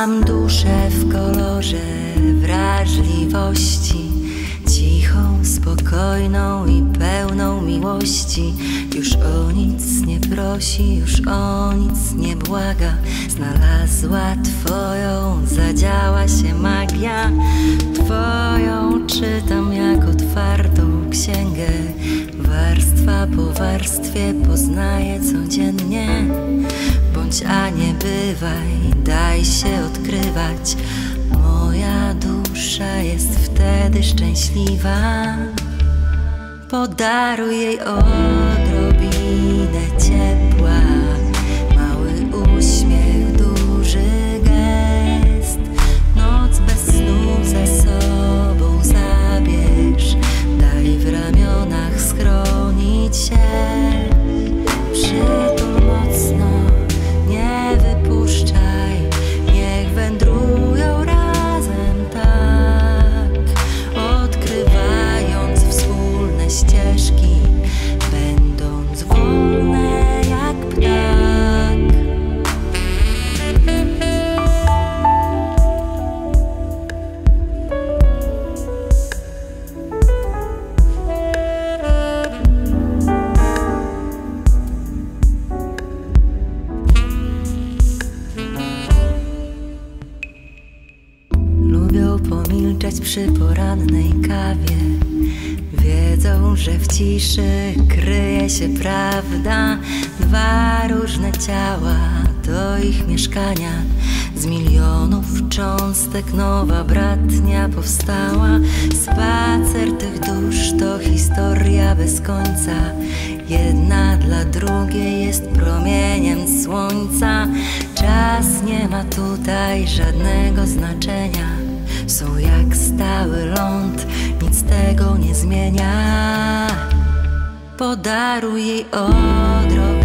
Mam duszę w kolorze wrażliwości, cichą, spokojną i pełną miłości. Już o nic nie prosi, już o nic nie błaga. Znalazła twoją, zadziała się magia. Twoją czytam jak otwartą księgę. Warstwa po warstwie poznaję codziennie. Bądź, a nie bywaj, daj się odkrywać. Moja dusza jest wtedy szczęśliwa. Podaruj jej odrobinę ciepła, mały uśmiech, duży gest. Noc bez snu ze sobą zabierz, daj w ramionach schronić się. Przytul mocno, nie wypuszczaj, niech wędrują razem tak, odkrywając wspólne ścieżki, będąc wolne jak ptak. Lubią pomilczeć przy porannej kawie. Wiedzą, że w ciszy kryje się prawda. Dwa różne ciała to ich mieszkania. Z milionów cząstek nowa bratnia powstała. Spacer tych dusz to historia bez końca. Jedna dla drugiej jest promieniem słońca. Czas nie ma tutaj żadnego znaczenia. Są jak stały ląd, nic tego nie zmienia. Podaruj jej odrobinę